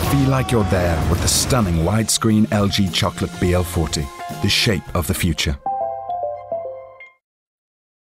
Feel like you're there with the stunning widescreen LG Chocolate BL40, the shape of the future.